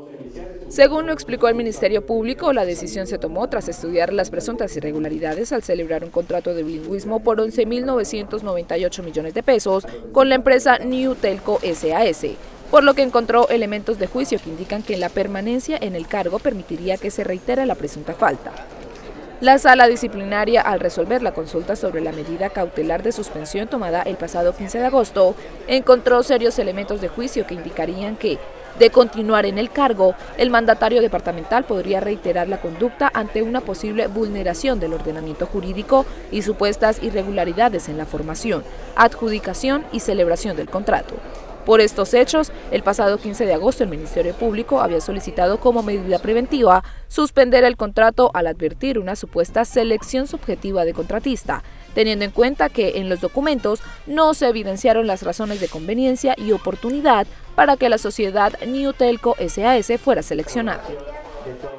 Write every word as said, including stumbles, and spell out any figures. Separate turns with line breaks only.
Según lo explicó el Ministerio Público, la decisión se tomó tras estudiar las presuntas irregularidades al celebrar un contrato de bilingüismo por once mil novecientos noventa y ocho millones de pesos con la empresa New Telco S A S, por lo que encontró elementos de juicio que indican que la permanencia en el cargo permitiría que se reitere la presunta falta. La Sala Disciplinaria, al resolver la consulta sobre la medida cautelar de suspensión tomada el pasado quince de agosto, encontró serios elementos de juicio que indicarían que, de continuar en el cargo, el mandatario departamental podría reiterar la conducta ante una posible vulneración del ordenamiento jurídico y supuestas irregularidades en la formación, adjudicación y celebración del contrato. Por estos hechos, el pasado quince de agosto el Ministerio Público había solicitado como medida preventiva suspender el contrato al advertir una supuesta selección subjetiva de contratista, teniendo en cuenta que en los documentos no se evidenciaron las razones de conveniencia y oportunidad para que la sociedad New Telco S A S fuera seleccionada.